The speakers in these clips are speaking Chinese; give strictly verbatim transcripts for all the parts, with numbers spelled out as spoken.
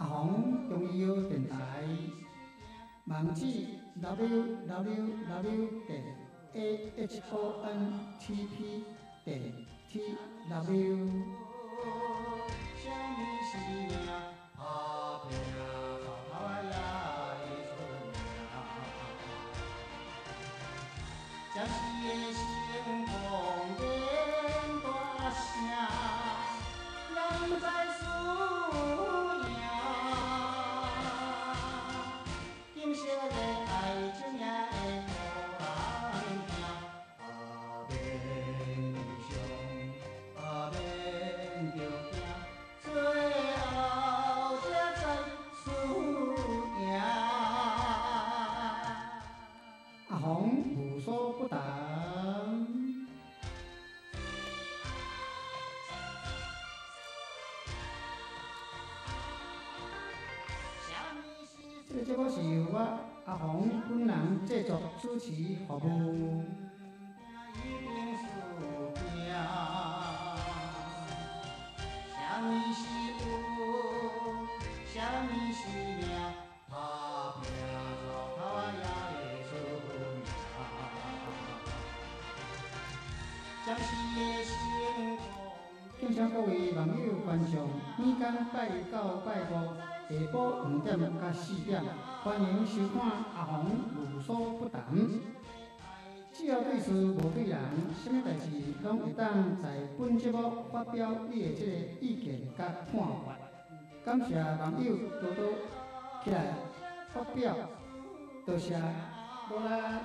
阿红中央电台，网址 w w w 点 a h o n t p 点 t w。 将是的成功变大声，人在输赢。金色的爱情也会互人听，啊免伤，啊免着惊，最后才知输赢。 阿红无所不谈。这个节目是由我阿红本人制作、主持、服务。敬请各位网友观众，每天拜九拜五下晡五点到四点，欢迎收看阿红无所不谈。只要对事无对人，什么代志拢会当在本节目发表你的这个意见甲看法。感谢网友多多起来发表，多谢，无啦。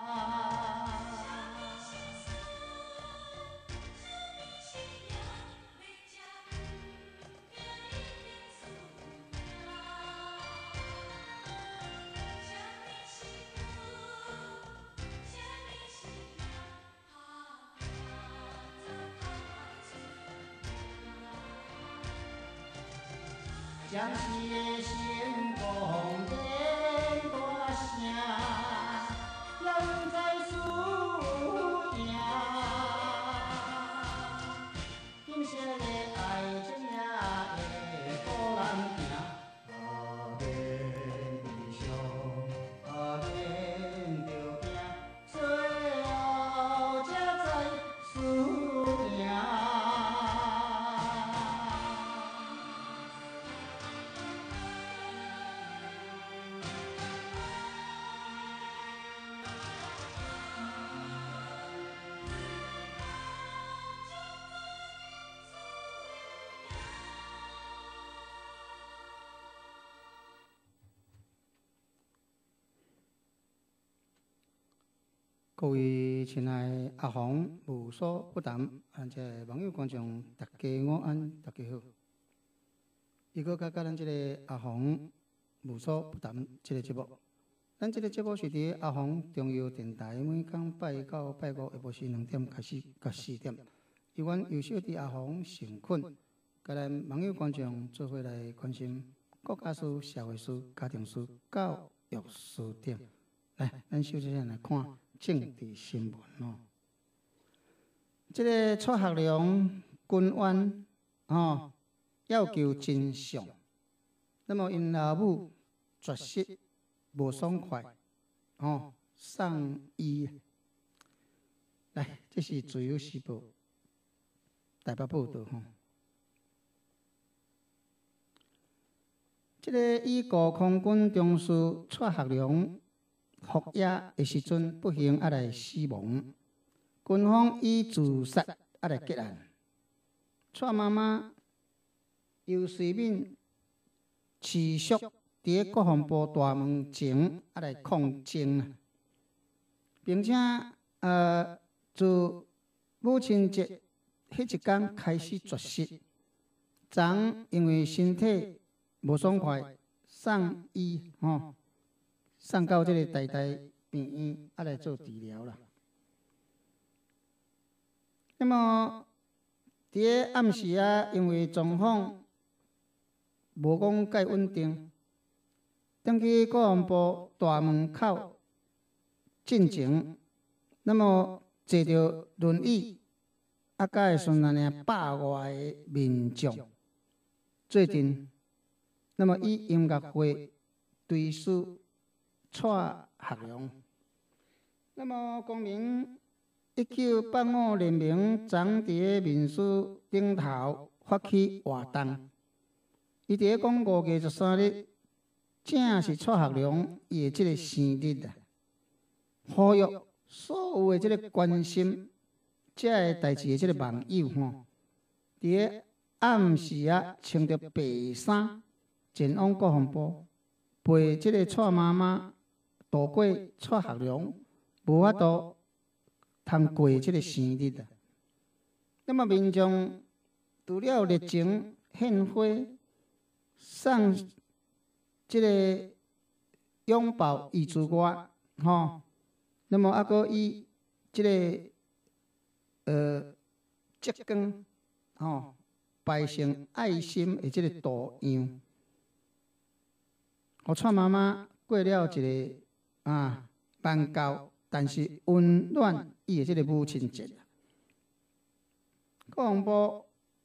将是的成功变大声，人在输赢。金色的爱情也会互人听，啊免伤，啊免着惊，最后才知输赢。 各位亲爱的阿红无所不谈，咱这网友观众大家午安，大家好。又搁甲甲咱这个阿红无所不谈这个节目，咱这个节目是伫阿红中央电台每天拜九拜五下晡时两点开始到四点，由阮优秀的阿红成困，甲咱网友观众做伙来关心国家事、社会事、家庭事、教育事点。来，咱首先来看政治新闻哦。这个蔡学良军冤哦，要求真相。那么因老母绝食无爽快哦，送医。来，这是自由时报台北报道吼。这个已故空军中士蔡学良服役的时阵不幸啊来死亡，军方以自杀啊来结案。蔡妈妈由随敏持续伫国防部大门前啊来抗争，并且呃自母亲节迄一天开始绝食，昨因为身体无爽快送医吼。哦送到这个台大病院啊来做治疗啦。那么，伫个暗时啊，因为状况无讲介稳定，登去国防部大门口进前，那么坐着轮椅，啊，甲会顺安尼百外的民众，最近那么以音乐会对书蔡学良。那么公明一九八五年明长伫民书顶头发起活动，伊伫讲五月十三日，正是蔡学良伊的即个生日啊，呼吁所有的即个关心这个代志的即个网友吼，伫暗时啊穿着白衫前往国防部，陪即个蔡妈妈度过蔡学良无法度通过即个生日啊。那么民众除了热情献花、送即个拥抱伊之外，吼，那么还佫以即个呃浙光吼摆成爱心的即个图样，互蔡妈妈过了一个啊万高，但是温暖伊的即个母亲节。国防部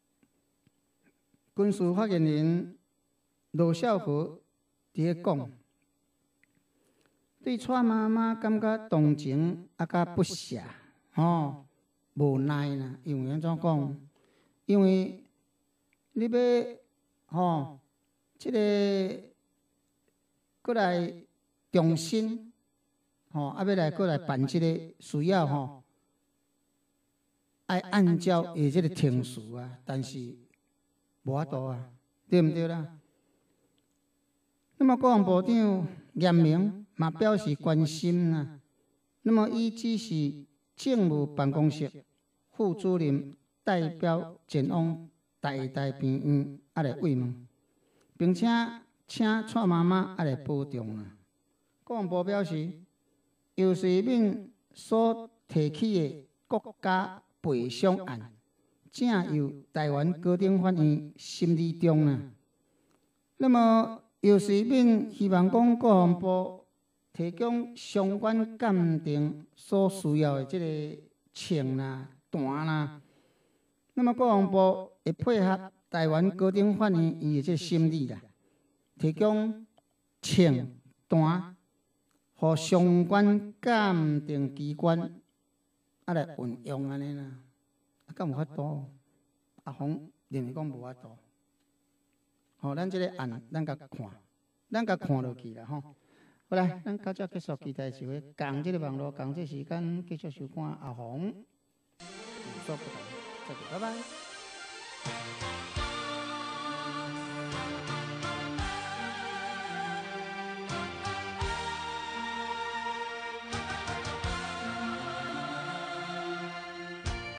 军事发言人罗孝和伫咧讲，对蔡妈妈感觉同情啊，甲不舍，吼，无奈啦。因为安怎讲？因为你要吼，即、这个过来重新吼，啊，要来过来办即个需要吼，爱按照伊即个程序啊，但是无法度啊，对毋对啦？那么国防部长严明嘛表示关心啊。那么伊只是政务办公室副主任代表前往台大病院啊来慰问，并且请蔡妈妈啊来保重啊。国防部表示，游水敏所提起的国家赔偿案，正由台湾高等法院审理中啊。那么游水敏希望讲国防部提供相关鉴定所需要的即个秤啦、弹啦。那么国防部会配合台湾高等法院伊的即个审理啦，提供秤、弹，互相关鉴定机关啊来运用安尼啦。啊，敢有法度？阿宏认为讲无法度。吼，咱即个案，咱甲看，咱甲看落去啦吼。好来，咱到这结束，期待是会共即个网络，共这时间继续收看阿宏，无所不谈，再见，拜拜。